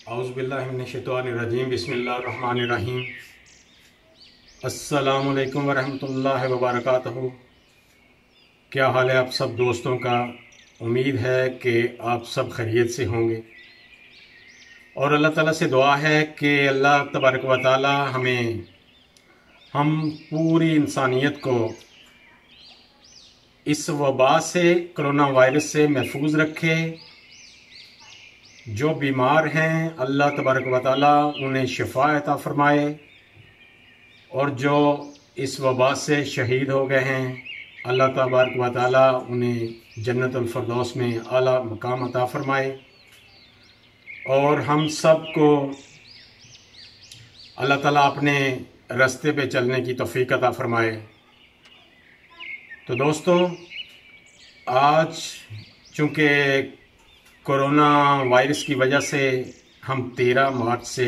औज़ुबिल्लाहिमिनश्शैतानिर्रजीम बिस्मिल्लाहिर्रहमानिर्रहीम। अस्सलामुअलैकुम वरहमतुल्लाहि वबरकातुहू। क्या हाल है आप सब दोस्तों का। उम्मीद है कि आप सब खैरियत से होंगे और अल्लाह ताला से दुआ है कि अल्लाह तबारक व तआला हम पूरी इंसानियत को इस वबा से, कोरोना वायरस से महफूज रखे। जो बीमार हैं अल्लाह तबारक व तआला उन्हें शिफा अता फरमाए और जो इस वबा से शहीद हो गए हैं अल्लाह तबारक व तआला उन्हें जन्नतुल फरदौस में आला मकाम अता फरमाए और हम सब को अल्लाह ताला अपने रास्ते पे चलने की तौफीक अता फरमाए। तो दोस्तों, आज चूँकि कोरोना वायरस की वजह से हम 13 मार्च से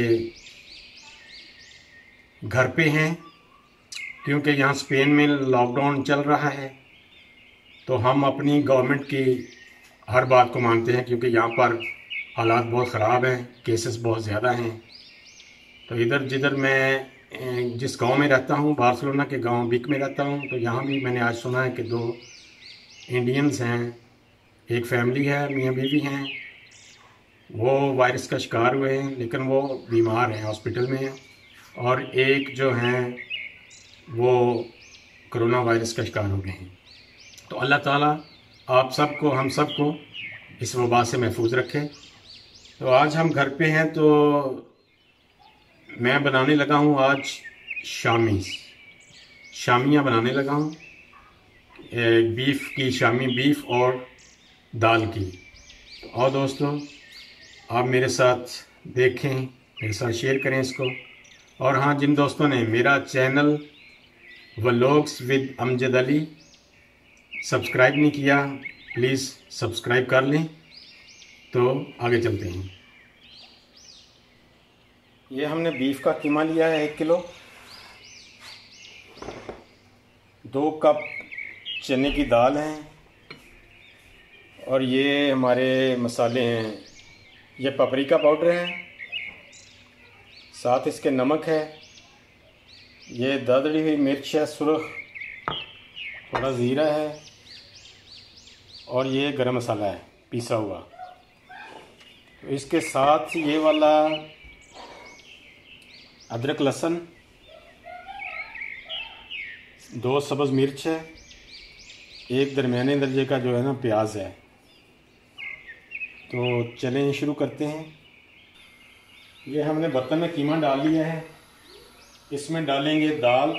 घर पे हैं, क्योंकि यहाँ स्पेन में लॉकडाउन चल रहा है। तो हम अपनी गवर्नमेंट की हर बात को मानते हैं, क्योंकि यहाँ पर हालात बहुत ख़राब हैं, केसेस बहुत ज़्यादा हैं। तो इधर जिधर मैं जिस गांव में रहता हूँ, बार्सिलोना के गांव विक में रहता हूँ, तो यहाँ भी मैंने आज सुना है कि 2 इंडियंस हैं, एक फैमिली है, मियाँ बीवी हैं, वो वायरस का शिकार हुए हैं, लेकिन वो बीमार हैं, हॉस्पिटल में हैं। और एक जो हैं वो कोरोना वायरस का शिकार हो गए हैं। तो अल्लाह ताला आप सबको, हम सबको इस वबा से महफूज रखे। तो आज हम घर पे हैं, तो मैं बनाने लगा हूँ आज शामियाँ बनाने लगा हूँ, बीफ की शामी, बीफ और दाल की। तो आओ दोस्तों, आप मेरे साथ देखें, मेरे साथ शेयर करें इसको। और हाँ, जिन दोस्तों ने मेरा channel vlogs with Amjad Ali subscribe नहीं किया, प्लीज़ सब्सक्राइब कर लें। तो आगे चलते हैं। ये हमने बीफ का कीमा लिया है 1 किलो, 2 कप चने की दाल है और ये हमारे मसाले हैं। ये पपरिका पाउडर है, साथ इसके नमक है, ये दरदरी हुई मिर्च है सुरख, थोड़ा ज़ीरा है और ये गरम मसाला है पिसा हुआ। तो इसके साथ ये वाला अदरक लहसुन, 2 सब्ज़ मिर्च है, एक दरमियाने दर्जे का जो है ना प्याज है। तो चलें शुरू करते हैं। ये हमने बर्तन में कीमा डाल लिया है, इसमें डालेंगे दाल,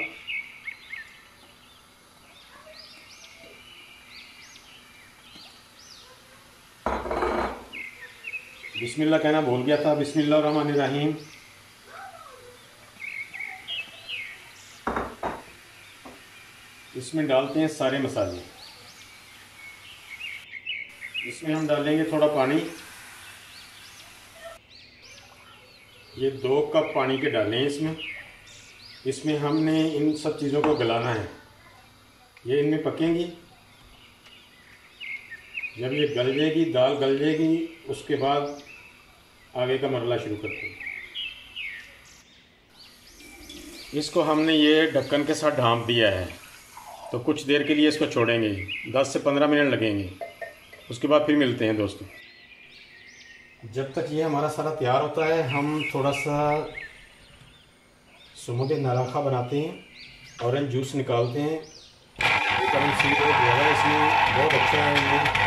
बिस्मिल्लाह कहना भूल गया था, बिस्मिल्लाहिर्रहमानिर्रहीम। इसमें डालते हैं सारे मसाले। इसमें हम डालेंगे थोड़ा पानी, ये 2 कप पानी के डालें इसमें। इसमें हमने इन सब चीज़ों को गलाना है, ये इनमें पकेंगी। जब ये गल जाएगी, दाल गल जाएगी, उसके बाद आगे का मरला शुरू करते हैं। इसको हमने ये ढक्कन के साथ ढाँप दिया है, तो कुछ देर के लिए इसको छोड़ेंगे, 10 से 15 मिनट लगेंगे। उसके बाद फिर मिलते हैं दोस्तों। जब तक ये हमारा सारा तैयार होता है, हम थोड़ा सा सुमुद नारंगा बनाते हैं, ऑरेंज जूस निकालते हैं। विटामिन सी बहुत ज़्यादा इसमें, बहुत अच्छा है ये।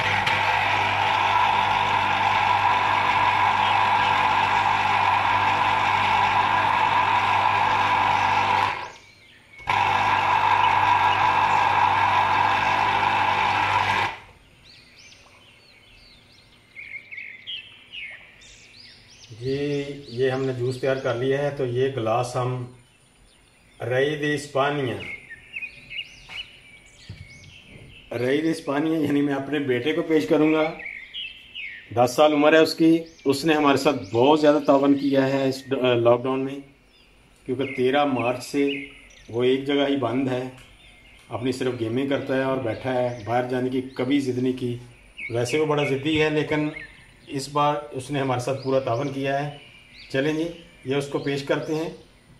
ये हमने जूस तैयार कर लिया है। तो ये गिलास हम रई दे इस्पानिया यानी मैं अपने बेटे को पेश करूँगा। 10 साल उम्र है उसकी। उसने हमारे साथ बहुत ज़्यादा तावन किया है इस लॉकडाउन में, क्योंकि 13 मार्च से वो एक जगह ही बंद है, अपनी सिर्फ गेमिंग करता है और बैठा है, बाहर जाने की कभी ज़िद नहीं की। वैसे वो बड़ा ज़िद्दी है, लेकिन इस बार उसने हमारे साथ पूरा तावन किया है। चलें जी, ये उसको पेश करते हैं।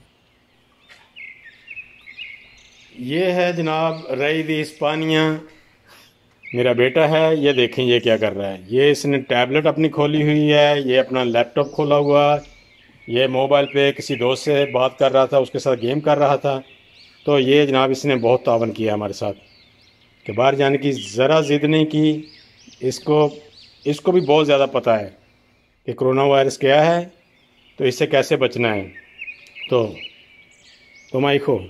ये है जनाब रईद इस्पानिया, मेरा बेटा है। ये देखें ये क्या कर रहा है। ये इसने टैबलेट अपनी खोली हुई है, ये अपना लैपटॉप खोला हुआ, ये मोबाइल पे किसी दोस्त से बात कर रहा था, उसके साथ गेम कर रहा था। तो ये जनाब इसने बहुत तावन किया हमारे साथ कि बाहर जाने की ज़रा ज़िद नहीं की। इसको भी बहुत ज़्यादा पता है कि कोरोना वायरस क्या है, तो इससे कैसे बचना है। तो तुम आई खो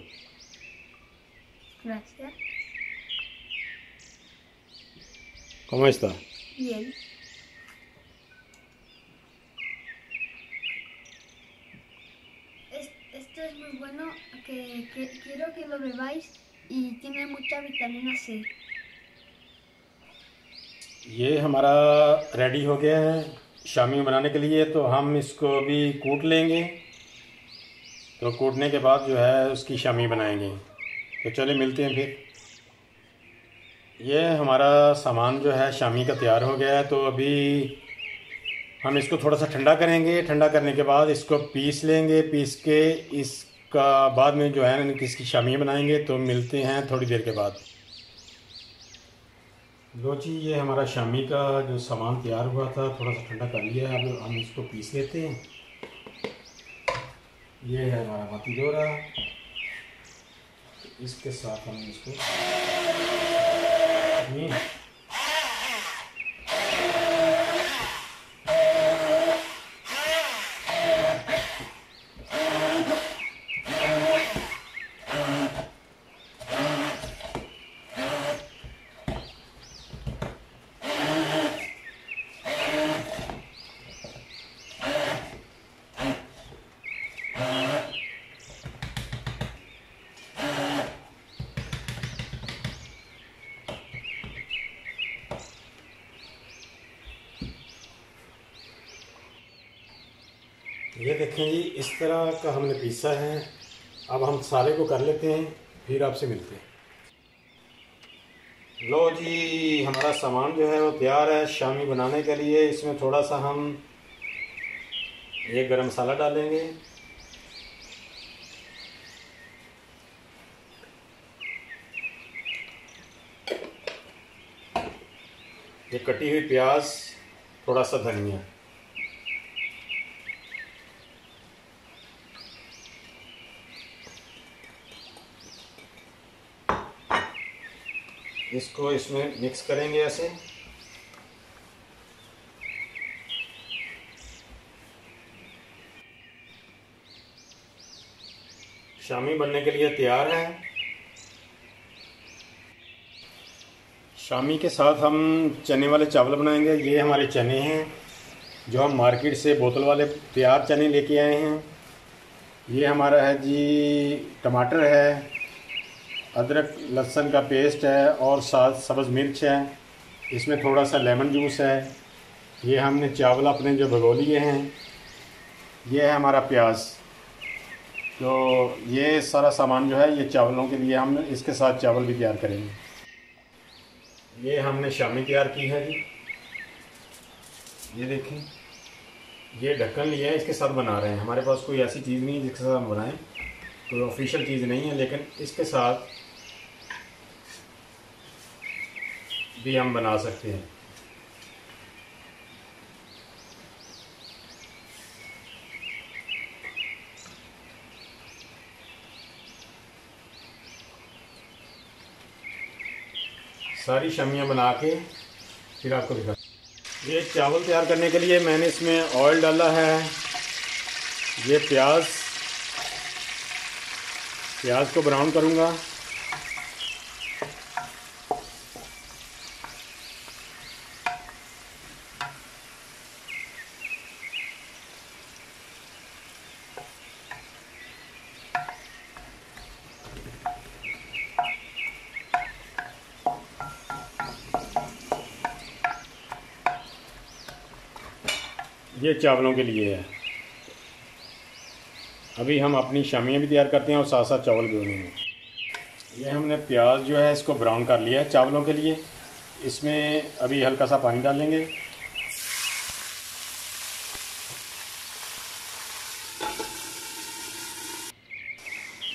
¿Cómo está? Bien. Esto es muy bueno, que quiero que lo bebáis y tiene mucha vitamina C. ये हमारा रेडी हो गया है शामी बनाने के लिए। तो हम इसको अभी कूट लेंगे, तो कूटने के बाद जो है उसकी शामी बनाएंगे। तो चले मिलते हैं फिर। ये हमारा सामान जो है शामी का तैयार हो गया है। तो अभी हम इसको थोड़ा सा ठंडा करेंगे। ठंडा करने के बाद इसको पीस लेंगे। पीस के इसका बाद में जो है इसकी शामी बनाएंगे। तो मिलते हैं थोड़ी देर के बाद। लो जी, ये हमारा शामी का जो सामान तैयार हुआ था थोड़ा सा ठंडा कर लिया है। अब हम इसको पीस लेते हैं। ये है हमारा बातीदोरा, इसके साथ हम इसको ये देखें जी, इस तरह का हमने पीसा है। अब हम सारे को कर लेते हैं, फिर आपसे मिलते हैं। लो जी, हमारा सामान जो है वो तैयार है शामी बनाने के लिए। इसमें थोड़ा सा हम ये गरम मसाला डालेंगे, ये कटी हुई प्याज, थोड़ा सा धनिया, इसको इसमें मिक्स करेंगे ऐसे। शामी बनने के लिए तैयार है। शामी के साथ हम चने वाले चावल बनाएंगे। ये हमारे चने हैं जो हम मार्केट से बोतल वाले तैयार चने लेके आए हैं। ये हमारा है जी टमाटर है, अदरक लहसुन का पेस्ट है और साथ सब्ज़ मिर्च है। इसमें थोड़ा सा लेमन जूस है। ये हमने चावल अपने जो भिगो लिए हैं। ये है हमारा प्याज। तो ये सारा सामान जो है ये चावलों के लिए हम इसके साथ चावल भी तैयार करेंगे। ये हमने शामी तैयार की है जी। ये देखें, ये ढक्कन लिया है, इसके साथ बना रहे हैं। हमारे पास कोई ऐसी चीज़ नहीं है जिसके साथ हम बनाएं, कोई ऑफिशियल चीज़ नहीं है, लेकिन इसके साथ भी हम बना सकते हैं। सारी शामियाँ बना के फिर आपको दिखा। ये चावल तैयार करने के लिए मैंने इसमें ऑयल डाला है। ये प्याज को ब्राउन करूँगा। ये चावलों के लिए है। अभी हम अपनी शामियाँ भी तैयार करते हैं और साथ साथ चावल भी बनेंगे। ये हमने प्याज जो है इसको ब्राउन कर लिया है चावलों के लिए। इसमें अभी हल्का सा पानी डालेंगे।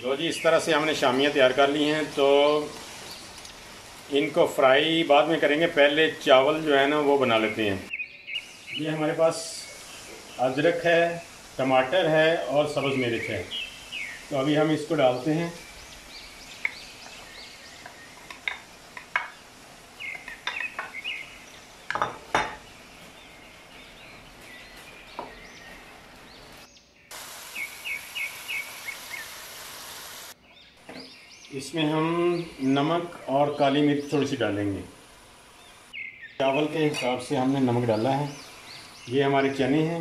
तो जी इस तरह से हमने शामियाँ तैयार कर ली हैं। तो इनको फ्राई बाद में करेंगे, पहले चावल जो है ना वो बना लेते हैं। ये हमारे पास अदरक है, टमाटर है और सब्ज़ मिर्च है। तो अभी हम इसको डालते हैं। इसमें हम नमक और काली मिर्च थोड़ी सी डालेंगे। चावल के हिसाब से हमने नमक डाला है। ये हमारे चने हैं।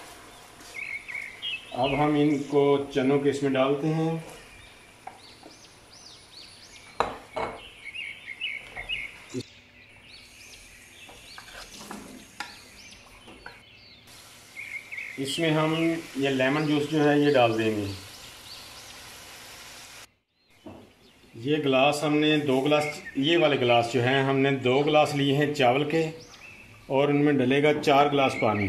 अब हम इनको चनों के इसमें डालते हैं। इसमें हम ये लेमन जूस जो है ये डाल देंगे। ये गिलास हमने 2 गिलास, ये वाले गिलास जो हैं हमने 2 गिलास लिए हैं चावल के, और उनमें डलेगा 4 गिलास पानी।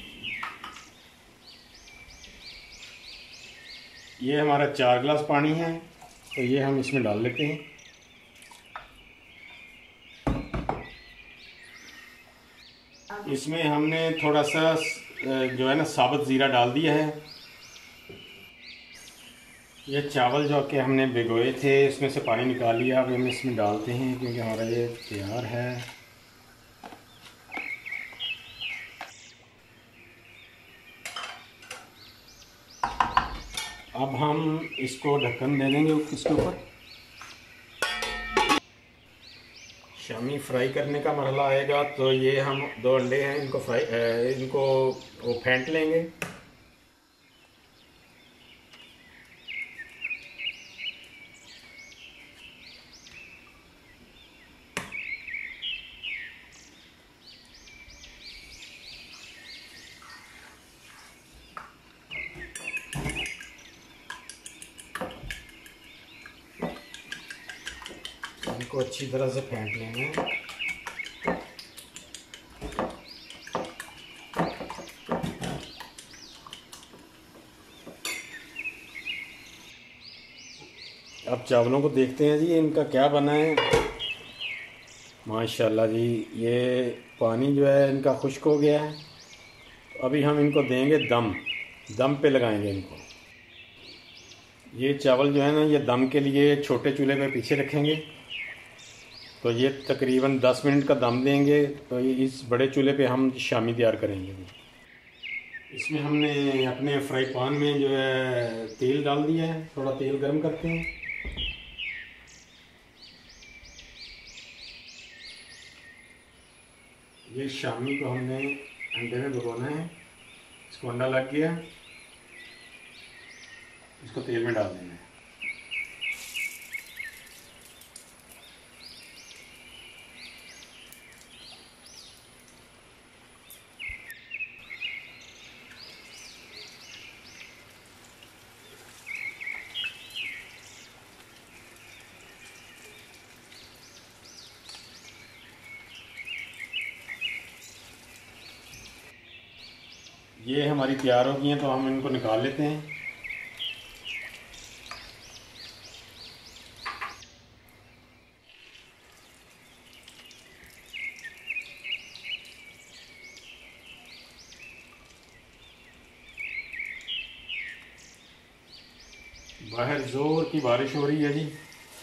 ये हमारा 4 गिलास पानी है, तो ये हम इसमें डाल लेते हैं। इसमें हमने थोड़ा सा जो है ना साबुत ज़ीरा डाल दिया है। ये चावल जो कि हमने भिगोए थे इसमें से पानी निकाल लिया, अब हम इसमें डालते हैं क्योंकि हमारा ये तैयार है। अब हम इसको ढक्कन दे देंगे इसके ऊपर। शामी फ्राई करने का मरहला आएगा तो ये हम 2 अंडे हैं, इनको वो फेंट लेंगे। इनको अच्छी तरह से फेंट लेना है। अब चावलों को देखते हैं जी इनका क्या बना है। माशाल्लाह जी, ये पानी जो है इनका खुश्क हो गया है। तो अभी हम इनको देंगे दम पे लगाएंगे इनको। ये चावल जो है ना ये दम के लिए छोटे चूल्हे पे पीछे रखेंगे। तो ये तकरीबन 10 मिनट का दम देंगे। तो ये इस बड़े चूल्हे पे हम शामी तैयार करेंगे। इसमें हमने अपने फ्राई पैन में जो है तेल डाल दिया है। थोड़ा तेल गर्म करते हैं। ये शामी को हमने अंडे में भिगोना है। इसको अंडा लग गया, इसको तेल में डाल देना है। ये हमारी तैयार हो गई हैं, तो हम इनको निकाल लेते हैं। बाहर जोर की बारिश हो रही है जी।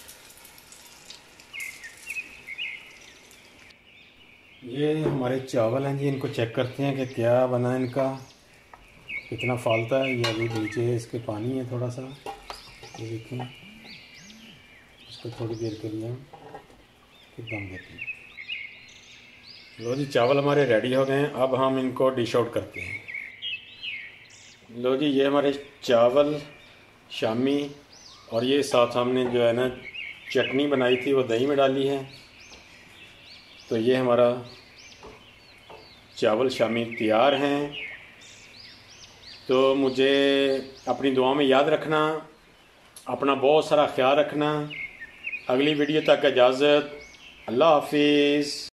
ये हमारे चावल हैं जी, इनको चेक करते हैं कि क्या बना है, इनका कितना फालता है। ये अभी नीचे है, इसके पानी है थोड़ा सा। ये देखें, इसको थोड़ी देर के लिए हम दम देते हैं। लो जी, चावल हमारे रेडी हो गए हैं। अब हम इनको डिश आउट करते हैं। लो जी, ये हमारे चावल शामी, और ये साथ हमने जो है ना चटनी बनाई थी वो दही में डाली है। तो ये हमारा चावल शामी तैयार हैं। तो मुझे अपनी दुआ में याद रखना, अपना बहुत सारा ख्याल रखना। अगली वीडियो तक इजाज़त। अल्लाह हाफिज़।